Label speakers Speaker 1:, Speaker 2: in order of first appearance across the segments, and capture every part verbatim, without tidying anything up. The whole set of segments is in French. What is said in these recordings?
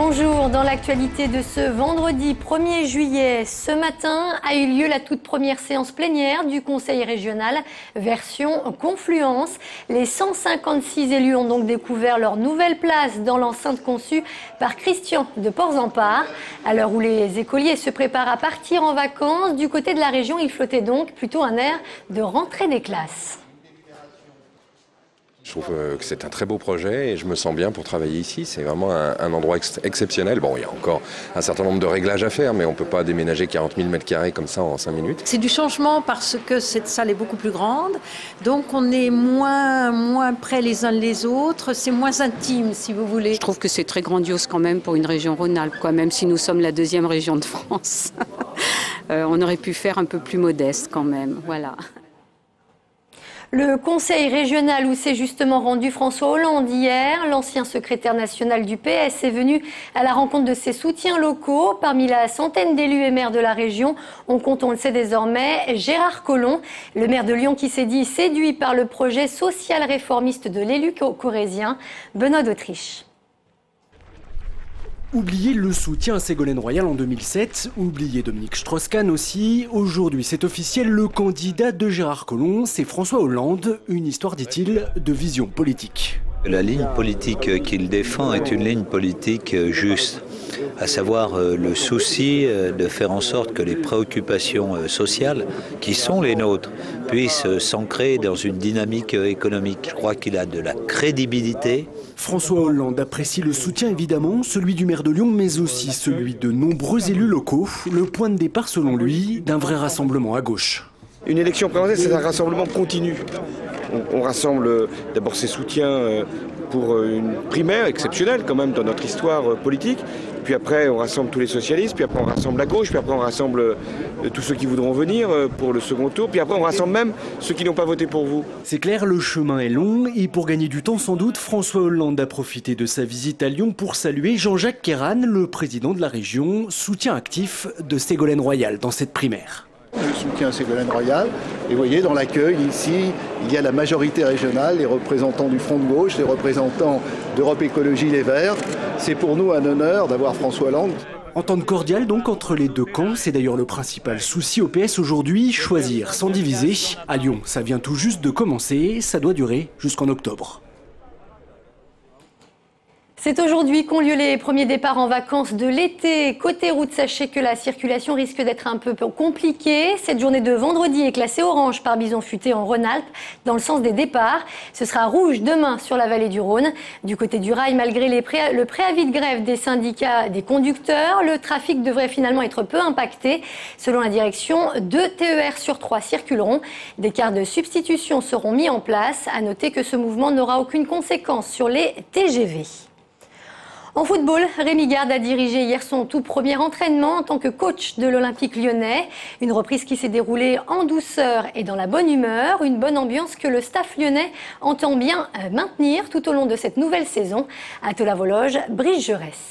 Speaker 1: Bonjour, dans l'actualité de ce vendredi premier juillet, ce matin a eu lieu la toute première séance plénière du Conseil régional version Confluence. Les cent cinquante-six élus ont donc découvert leur nouvelle place dans l'enceinte conçue par Christian de Porzampar. À l'heure où les écoliers se préparent à partir en vacances, du côté de la région, il flottait donc plutôt un air de rentrée des classes.
Speaker 2: Je trouve que c'est un très beau projet et je me sens bien pour travailler ici. C'est vraiment un, un endroit ex exceptionnel. Bon, il y a encore un certain nombre de réglages à faire, mais on ne peut pas déménager quarante mille mètres carrés comme ça en cinq minutes.
Speaker 3: C'est du changement parce que cette salle est beaucoup plus grande. Donc on est moins, moins près les uns les autres. C'est moins intime, si vous voulez.
Speaker 4: Je trouve que c'est très grandiose quand même pour une région Rhône-Alpes, quoi. Même si nous sommes la deuxième région de France. euh, on aurait pu faire un peu plus modeste quand même. Voilà.
Speaker 1: Le conseil régional où s'est justement rendu François Hollande hier, l'ancien secrétaire national du P S est venu à la rencontre de ses soutiens locaux. Parmi la centaine d'élus et maires de la région, on compte, on le sait désormais, Gérard Collomb, le maire de Lyon qui s'est dit séduit par le projet social réformiste de l'élu corrézien, Benoît d'Autriche.
Speaker 5: Oubliez le soutien à Ségolène Royal en deux mille sept, oubliez Dominique Strauss-Kahn aussi. Aujourd'hui, c'est officiel, le candidat de Gérard Collomb, c'est François Hollande. Une histoire, dit-il, de vision politique.
Speaker 6: La ligne politique qu'il défend est une ligne politique juste, à savoir le souci de faire en sorte que les préoccupations sociales, qui sont les nôtres, puissent s'ancrer dans une dynamique économique. Je crois qu'il a de la crédibilité.
Speaker 5: François Hollande apprécie le soutien évidemment, celui du maire de Lyon, mais aussi celui de nombreux élus locaux. Le point de départ, selon lui, d'un vrai rassemblement à gauche.
Speaker 7: Une élection présidentielle, c'est un rassemblement continu. On, on rassemble d'abord ses soutiens pour une primaire exceptionnelle quand même dans notre histoire politique. Puis après, on rassemble tous les socialistes, puis après on rassemble la gauche, puis après on rassemble tous ceux qui voudront venir pour le second tour, puis après on rassemble même ceux qui n'ont pas voté pour vous.
Speaker 5: C'est clair, le chemin est long et pour gagner du temps sans doute, François Hollande a profité de sa visite à Lyon pour saluer Jean-Jacques Kéran, le président de la région, soutien actif de Ségolène Royal dans cette primaire.
Speaker 8: Je soutiens Ségolène Royal et vous voyez dans l'accueil ici il y a la majorité régionale, les représentants du Front de gauche, les représentants d'Europe Écologie Les Verts. C'est pour nous un honneur d'avoir François Hollande.
Speaker 5: Entente cordiale donc entre les deux camps, c'est d'ailleurs le principal souci au P S aujourd'hui, choisir sans diviser. À Lyon, ça vient tout juste de commencer, ça doit durer jusqu'en octobre.
Speaker 1: C'est aujourd'hui qu'ont lieu les premiers départs en vacances de l'été. Côté route, sachez que la circulation risque d'être un peu compliquée. Cette journée de vendredi est classée orange par Bison Futé en Rhône-Alpes dans le sens des départs. Ce sera rouge demain sur la vallée du Rhône. Du côté du rail, malgré les pré le préavis de grève des syndicats des conducteurs, le trafic devrait finalement être peu impacté. Selon la direction, deux T E R sur trois circuleront. Des quarts de substitution seront mis en place. À noter que ce mouvement n'aura aucune conséquence sur les T G V. En football, Rémi Garde a dirigé hier son tout premier entraînement en tant que coach de l'Olympique lyonnais. Une reprise qui s'est déroulée en douceur et dans la bonne humeur. Une bonne ambiance que le staff lyonnais entend bien maintenir tout au long de cette nouvelle saison. À Tola-Vologe, Brice Jaurès.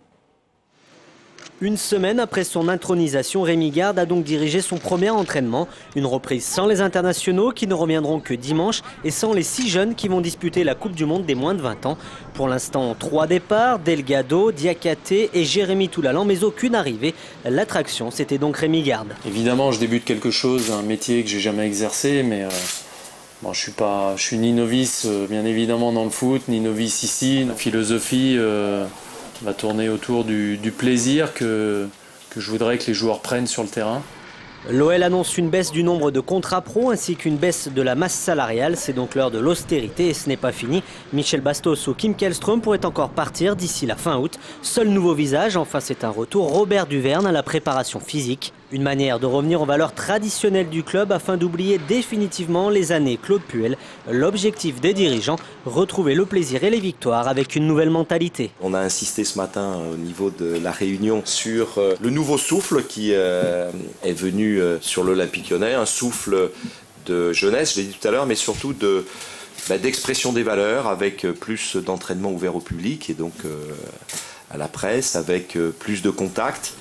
Speaker 9: Une semaine après son intronisation, Rémi Garde a donc dirigé son premier entraînement. Une reprise sans les internationaux qui ne reviendront que dimanche et sans les six jeunes qui vont disputer la Coupe du Monde des moins de vingt ans. Pour l'instant, trois départs, Delgado, Diakhaté et Jérémy Toulalan, mais aucune arrivée. L'attraction, c'était donc Rémi Garde.
Speaker 10: Évidemment, je débute quelque chose, un métier que j'ai jamais exercé, mais euh, bon, je suis pas, je suis ni novice, euh, bien évidemment, dans le foot, ni novice ici. La philosophie euh, va tourner autour du, du plaisir que, que je voudrais que les joueurs prennent sur le terrain.
Speaker 9: L'O L annonce une baisse du nombre de contrats pro ainsi qu'une baisse de la masse salariale. C'est donc l'heure de l'austérité et ce n'est pas fini. Michel Bastos ou Kim Kallström pourraient encore partir d'ici la fin août. Seul nouveau visage, enfin c'est un retour, Robert Duverne à la préparation physique. Une manière de revenir aux valeurs traditionnelles du club afin d'oublier définitivement les années Claude Puel. L'objectif des dirigeants, retrouver le plaisir et les victoires avec une nouvelle mentalité.
Speaker 11: On a insisté ce matin au niveau de la réunion sur le nouveau souffle qui est venu sur l'Olympique lyonnais, un souffle de jeunesse, je l'ai dit tout à l'heure, mais surtout de, bah, d'expression des valeurs avec plus d'entraînement ouvert au public et donc euh, à la presse, avec plus de contacts.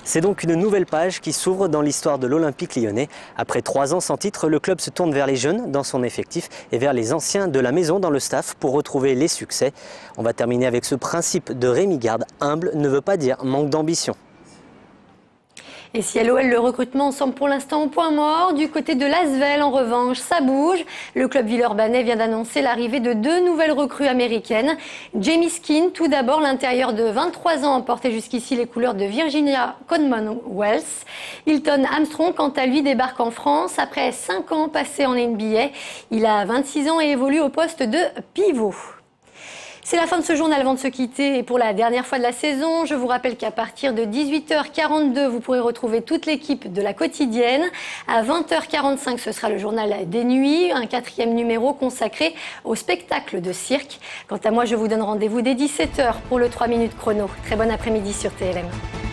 Speaker 9: C'est donc une nouvelle page qui s'ouvre dans l'histoire de l'Olympique lyonnais. Après trois ans sans titre, le club se tourne vers les jeunes dans son effectif et vers les anciens de la maison dans le staff pour retrouver les succès. On va terminer avec ce principe de Rémi Garde. Humble ne veut pas dire manque d'ambition.
Speaker 1: Et si à l'O L, le recrutement semble pour l'instant au point mort, du côté de l'Asvel, en revanche, ça bouge. Le club villeurbanais vient d'annoncer l'arrivée de deux nouvelles recrues américaines. Jamie Skin, tout d'abord, l'intérieur de vingt-trois ans, a porté jusqu'ici les couleurs de Virginia Commonwealth. Hilton Armstrong, quant à lui, débarque en France après cinq ans passés en N B A. Il a vingt-six ans et évolue au poste de pivot. C'est la fin de ce journal avant de se quitter et pour la dernière fois de la saison, je vous rappelle qu'à partir de dix-huit heures quarante-deux, vous pourrez retrouver toute l'équipe de la quotidienne. À vingt heures quarante-cinq, ce sera le journal des nuits, un quatrième numéro consacré au spectacle de cirque. Quant à moi, je vous donne rendez-vous dès dix-sept heures pour le trois minutes chrono. Très bon après-midi sur T L M.